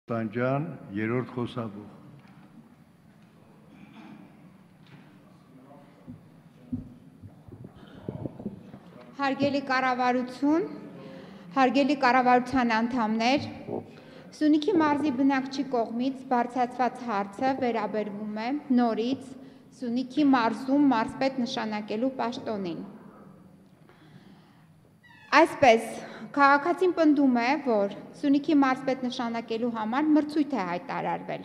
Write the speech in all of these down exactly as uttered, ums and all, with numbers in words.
Տանջան, երրորդ խոսաբու։ Հարգելի կառավարություն, հարգելի կառավարության անդամներ, Սյունիքի մարզի բնակչի կողմից բարձրացված հարցը վերաբերվում է նորից Սյունիքի մարզում մարզպետ նշանակելու պաշտոնին։ Այսպես, քաղաքացին պնդում է, որ Սյունիքի մարզպետ նշանակելու համար մրցույթ է հայտարարվել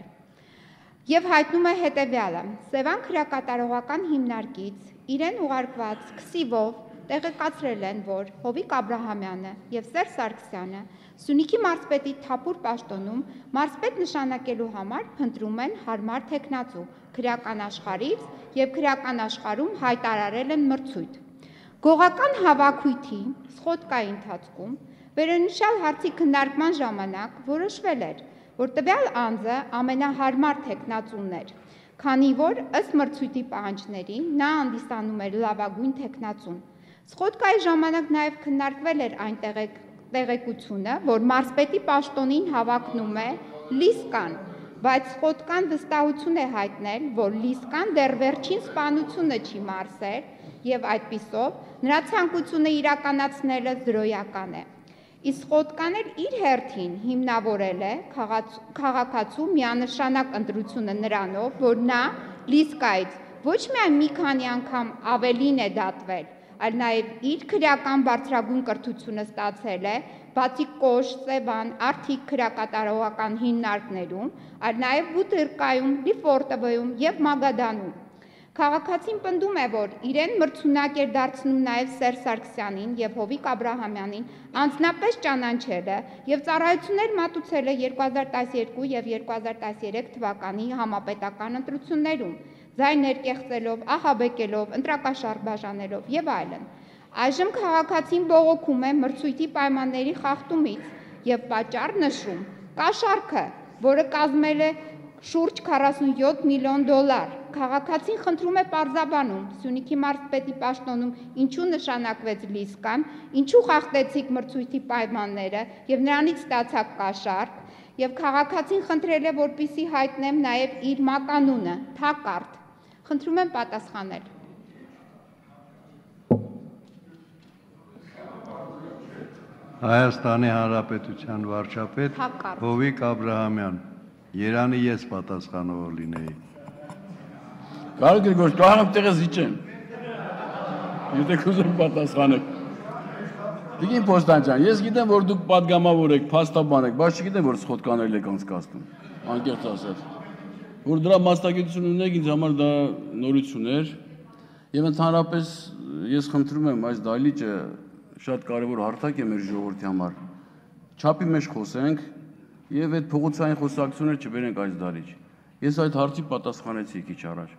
եւ հայտնում է հետեւյալը. Սևան քրեակատարողական հիմնարկից իրեն ուղարկված քսիվով տեղեկացրել են, որ Հովիկ Աբրահամյանը եւ Սերժ Սարգսյանը Սյունիքի մարզպետի թափուր պաշտոնում մարզպետ նշանակելու համար փնտրում են հարմար թեկնածու քրեական աշխարհից եւ քրեական աշխարհում հայտարարել են մրցույթ։ Գողական հավաքույթի սխոդկայի ընթացքում վերոնշյալ հարցի քննարկման ժամանակ որոշվել էր, որ տվյալ անձը ամենահարմար թեկնածուն էր, քանի որ ըստ մրցույթի պահանջների նա հանդիսանում էր լավագույն թեկնածուն։ Սխոդկայի ժամանակ նաև քննարկվել էր այն տեղեկությունը, որ մարզպետի պաշտոնին հավակնում է Լիսկան, բայց Սխոդկան վստահություն է հայտնել, որ Լիսկան դեռ վերջին սպանությունը չի մարսել եւ այդպիսով նրա ցանկությունը իրականացնելը զրոյական է։ Իսկ Սխոդկան էլ իր հերթին հիմնավորել է քաղաքացու միանշանակ ընտրությունը նրանով, որ նա Լիսկայից ոչ միայն մի քանի անգամ ավելին է դատվել, այլ նաև իր քրեական բարձրագույն կրթությունը ստացել է, բացի Կոշ, Սևան, Արթիկ քրեակատարողական հիմնարկներում, այլ նաև Բուտերկայում, Լիֆորտովոյում եւ Մագադանում։ Քաղաքացին պնդում է, որ իրեն մրցունակ էր դարձնում նաև Սերժ Սարգսյանին եւ Հովիկ Աբրահամյանին անձնապես ճանաչելը եւ ծառայություններ մատուցել է երկու հազար տասներկու եւ երկու հազար տասներեք թվականի համապետական ընտրություններում, ձայներ կեղծելով, ահաբեկելով, ընտրակաշառք բաժանելով եւ այլն։ Այժմ քաղաքացին բողոքում է մրցույթի պայմանների խախտումից եւ պատճառ նշում կաշառքը, որը կազմել է շուրջ քառասունյոթ միլիոն դոլար։ Քաղաքացին խնդրում է պարզաբանում Սյունիքի մարզպետի պաշտոնում ինչու նշանակվեց Լիսկան, ինչու խախտեցիք մրցույթի պայմանները եւ նրանից ստացաք կաշառք, եւ քաղաքացին խնդրել է, որպեսզի հայտնեմ նաեւ իր մականունը՝ Թակարդ։ Խնդրում եմ պատասխանել։ Հայաստանի Հանրապետության վարչապետ Հովիկ Աբրահամյան, Երանի ես պատասխանող լինեի։ Կարող եք գործ, կարող եք տեղը զիջեմ։ Եթե կուզեմ պատասխանեք։ Տիկին Պոստանջան, ես գիտեմ, որ դուք պատգամավոր եք, փաստաբան եք, բայց չգիտեմ, որ սխոդկաներ եք անցկացնում, անկեղծ ասած։ Որ դրա մասնագիտություն ունեք, ինձ համար դա նորություն էր, եւ ընդհանրապես ես խնդրում եմ այս դահլիճը շատ կարևոր հարթակ է մեր ժողովրդի համար։ Չափի մեջ խոսենք եւ այդ փողոցային խոսակցությունները չբերենք այս դահլիճ։ Ես այդ հարցի պատասխանեցի քիչ առաջ։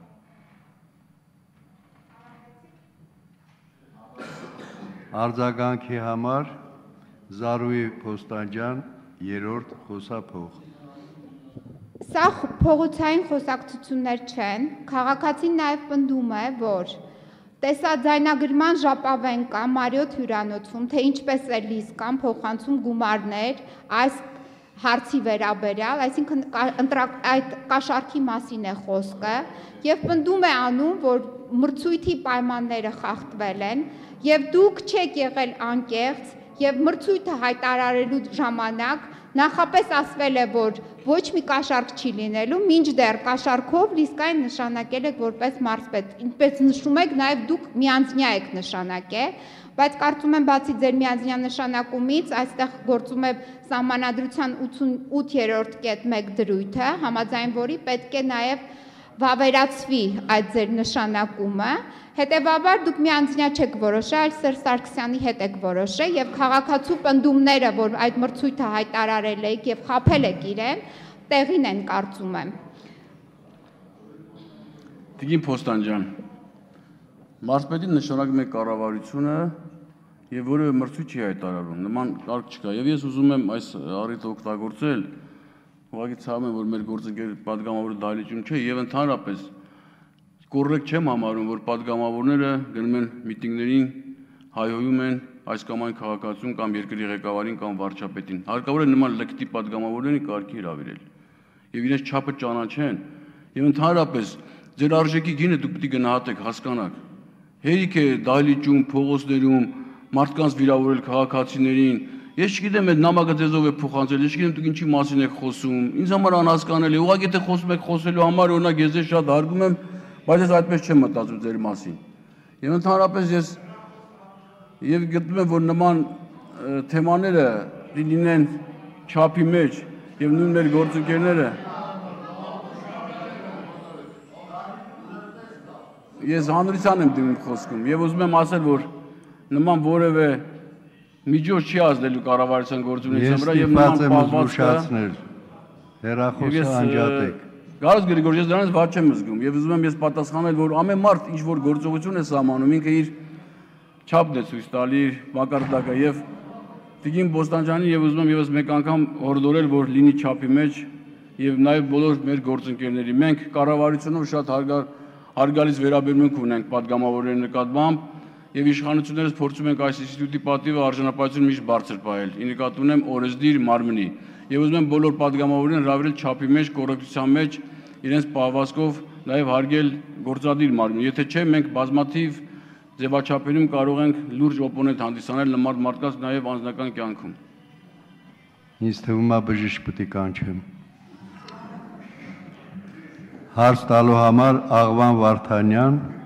Արձագանքի համար Զարուհի Փոստանջան, երրորդ խոսափող։ Սա փողոցային խոսակցություններ չեն, քաղաքացին նաև պնդում է, որ տեսաձայնագրման ժապավեն կա Մարիոթ հյուրանոցում, թե ինչպես է Լիսկան փոխանցում գումարներ այս հարցի վերաբերյալ, այսինքն այդ կաշառքի մասին է խոսքը, եւ պնդում է անում, որ մրցույթի պայմանները խախտվել են, եւ դուք չեք եղել անկեղծ, եւ մրցույթը հայտարարելու ժամանակ նախապես ասվել է, որ ոչ մի կաշառք չի լինելու, մինչդեռ կաշառքով Լիսկային նշանակել եք որպես մարզպետ, ինչպես նշում եք, նաև դուք միանձնյա եք նշանակել, բայց կարծում եմ բացի ձեր միանձնյա նշանակումից, այստեղ գործում է Սահմանադրության ութսունութերորդ կետ մեկ դրույթը, համաձայն որի պետք է նաև վավերացվի այդ ձեր նշանակումը, հետևաբար դուք միանձնյա չեք որոշել, այլ Սերժ Սարգսյանի հետ եք որոշել եւ քաղաքացու պնդումները, որ այդ մրցույթը հայտարարել եք եւ խաբել եք իրեն, տեղին են կարծում եմ։ Տիկին Պոստանջան, մարզպետին նշանակում է կառավարությունը եւ որևէ մրցույթ չի հայտարարում, նման կարգ չկա եւ ես ուզում եմ այս առիթը օգտագործել, ուղղակի ցավում եմ, որ մեր գործընկեր պատգամավորը դահլիճում չէ եւ ընդհանրապես կոռեկտ չեմ համարում, որ պատգամավորները գնում են միտինգներին, հայհոյում են այս կամ այն քաղաքացուն կամ երկրի ղեկավարին կամ վարչապետին։ Հարկավոր է նման լկտի падգամավորներին կարգի հրավիրել եւ իրենց չափը ճանաչեն եւ ընդհանրապես ձեր արժեքի գինը դուք պետք է գնահատեք, հասկանաք։ Հերիք է դահլիճում, փողոցներում մարդկանց վիրավորել քաղաքացիներին։ Ես չգիտեմ այդ նամակը ձեզով է փոխանցել, ես չգիտեմ դուք ինչի մասին եք խոսում։ Ինձ համար անհասկանալի է։ Ուղղակի եթե խոսում եք խոսելու համար, օրինակ ես ձեզ շատ հարգում եմ, բայց ես այդպես չեմ մտածում ձեր մասին։ Եվ ընդհանրապես ես եւ գտնում եմ, որ նման թեմաները լինեն չափի մեջ եւ նույն մեր գործընկերները ես հանրության եմ դիմում խոսքում եւ ուզում եմ ասել, որ նման որևէ միջոց չի ազդելու կառավարության գործունեության վրա եւ նման պահվածքներ հերախոսը անջատեք։ Գարոս Գրիգոր, ես դրանից ված չեմ զգում եւ ուզում եմ ես պատասխանել, որ ամեն մարդ ինչ որ գործողություն է սահմանում, ինքը իր չափն է ցույց տալի, իր մակարդակը եւ Տիկին Բոստանջյանին եւ ուզում եմ եւս մեկ անգամ հորդորել, որ լինի չափի մեջ եւ նաեւ բոլոր մեր գործընկերների։ Մենք կառավարությունով շատ հարգալից վերաբերմունք ունենք падգամավորների նկատմամբ եւ իշխանություններս փորձում ենք այս ինստիտուտի պատիվը արժանապատվությունը միշտ բարձր պահել։ Ի նկատի ունեմ օրեսդիր մարմնի եւ ուզում եմ բոլոր падգամավորներին հրավիրել չափի մեջ, կոռեկտության մեջ իրենց պահվածքով նաեւ հարգել գործադիր մարմին։ Եթե չէ, մենք բազմաթիվ ձևաչափերում կարող ենք լուրջ օպոնենտ հանդիսանալ նման մարդկանց նաեւ անձնական կյանքում։ Ինձ թվում է բժիշկ պետք է կանչեմ։ Հարց տալու համար Աղվան Վարդանյան